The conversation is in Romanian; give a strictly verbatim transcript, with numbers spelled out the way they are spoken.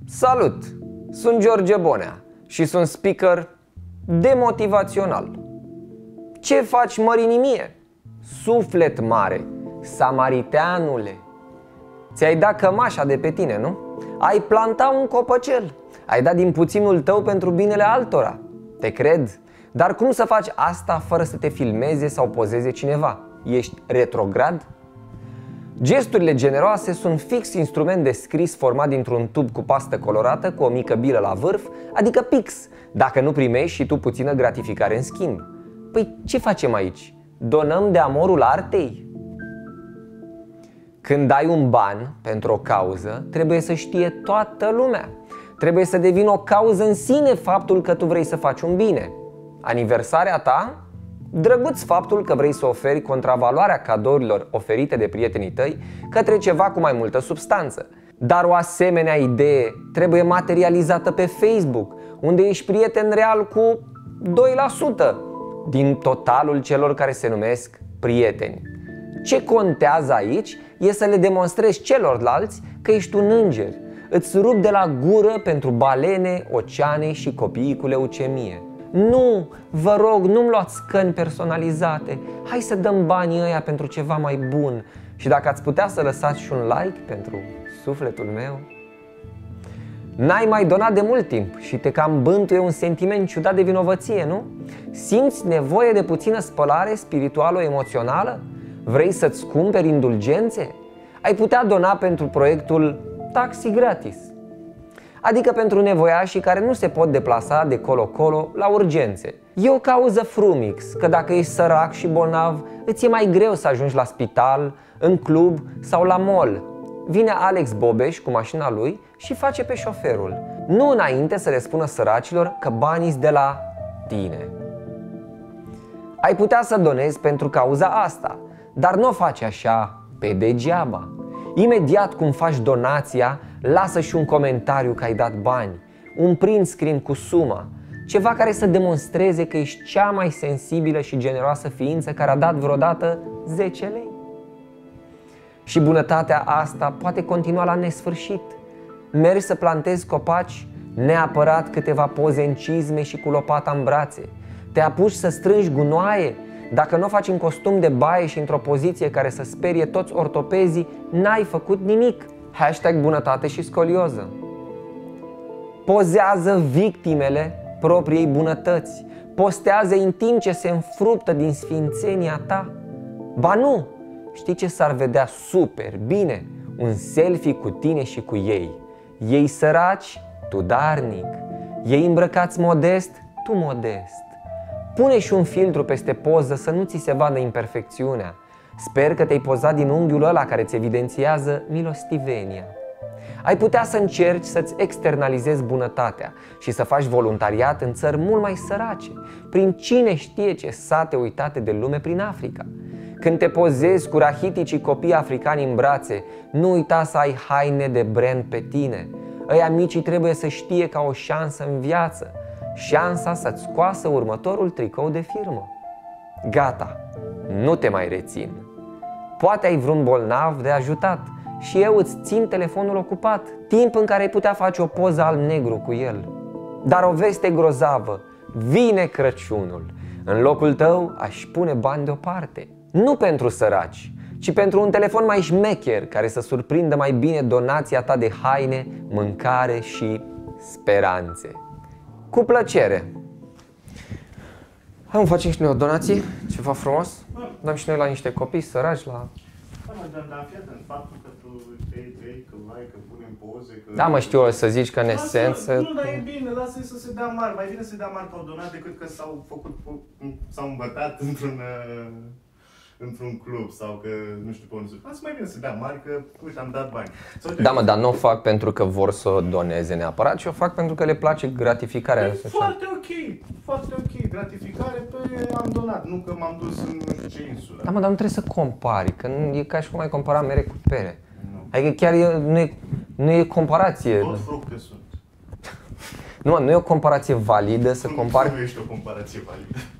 Salut! Sunt George Bonea și sunt speaker demotivațional. Ce faci, mărinimie? Suflet mare, samariteanule. Ți-ai dat cămașa de pe tine, nu? Ai planta un copăcel. Ai dat din puținul tău pentru binele altora. Te cred. Dar cum să faci asta fără să te filmeze sau pozeze cineva? Ești retrograd? Gesturile generoase sunt fix instrument de scris format dintr-un tub cu pastă colorată cu o mică bilă la vârf, adică pix, dacă nu primești și tu puțină gratificare în schimb. Păi ce facem aici? Donăm de amorul artei? Când dai un ban pentru o cauză, trebuie să știe toată lumea. Trebuie să devină o cauză în sine faptul că tu vrei să faci un bine. Aniversarea ta? Drăguț faptul că vrei să oferi contravaloarea cadourilor oferite de prietenii tăi către ceva cu mai multă substanță. Dar o asemenea idee trebuie materializată pe Facebook, unde ești prieten real cu doi la sută din totalul celor care se numesc prieteni. Ce contează aici e să le demonstrezi celorlalți că ești un înger. Îți rup de la gură pentru balene, oceane și copiii cu leucemie. Nu, vă rog, nu-mi luați scăni personalizate. Hai să dăm banii ăia pentru ceva mai bun. Și dacă ați putea să lăsați și un like pentru sufletul meu. N-ai mai donat de mult timp și te cam bântuie un sentiment ciudat de vinovăție, nu? Simți nevoie de puțină spălare spiritualo-emoțională? Vrei să-ți cumperi indulgențe? Ai putea dona pentru proiectul Taxi Gratis, adică pentru nevoiașii care nu se pot deplasa de colo-colo la urgențe. E o cauză frumix, că dacă ești sărac și bolnav, îți e mai greu să ajungi la spital, în club sau la mall. Vine Alex Bobeș cu mașina lui și face pe șoferul, nu înainte să le spună săracilor că banii-s de la tine. Ai putea să donezi pentru cauza asta, dar nu o faci așa pe degeaba. Imediat cum faci donația, lasă și un comentariu că ai dat bani, un print screen cu suma, ceva care să demonstreze că ești cea mai sensibilă și generoasă ființă care a dat vreodată zece lei. Și bunătatea asta poate continua la nesfârșit. Mergi să plantezi copaci, neapărat câteva poze în cizme și cu lopata în brațe. Te apuci să strângi gunoaie. Dacă nu o faci în costum de baie și într-o poziție care să sperie toți ortopezii, n-ai făcut nimic. Hashtag bunătate și scolioză. Pozează victimele propriei bunătăți. Postează în timp ce se înfruptă din sfințenia ta. Ba nu! Știi ce s-ar vedea super bine? Un selfie cu tine și cu ei. Ei săraci, tu darnic. Ei îmbrăcați modest, tu modest. Pune și un filtru peste poză să nu ți se vadă imperfecțiunea. Sper că te-ai pozat din unghiul ăla care îți evidențiază milostivenia. Ai putea să încerci să-ți externalizezi bunătatea și să faci voluntariat în țări mult mai sărace, prin cine știe ce sate uitate de lume prin Africa. Când te pozezi cu rahiticii copii africani în brațe, nu uita să ai haine de brand pe tine. Ăia micii trebuie să știe ca o șansă în viață, șansa să-ți scoasă următorul tricou de firmă. Gata, nu te mai rețin. Poate ai vreun bolnav de ajutat și eu îți țin telefonul ocupat, timp în care ai putea face o poză alb-negru cu el. Dar o veste grozavă, vine Crăciunul. În locul tău aș pune bani deoparte. Nu pentru săraci, ci pentru un telefon mai șmecher care să surprindă mai bine donația ta de haine, mâncare și speranțe. Cu plăcere! Hai, mă, facem și noi o donație, ceva frumos. Dăm și noi la niște copii săraci, la... Da, mă, dar fiat în faptul că tu te iei, că like, că punem poze, că... Da, mă, știu eu să zici că în esență... Nu, dar e bine, lasă-i să se dea mari, mai bine să dea mari că au donat decât că s-au făcut, s-au îmbătat într-un... într-un club sau că nu știu pe unde să... Lasă mai bine să dea mari că, uite, am dat bani. Da, mă, dar nu o fac pentru că vor să o doneze neapărat, ci o fac pentru că le place gratificarea. E foarte ok, foarte ok, gratificare pe am donat, nu că m-am dus în nu știu ce insulă. Da, mă, dar nu trebuie să compari, că nu, e ca și cum ai compara mere cu pere. Nu. Adică chiar e, nu, e, nu e comparație. Tot fructe sunt. Nu, mă, nu e o comparație validă să compari... Nu ești o comparație validă.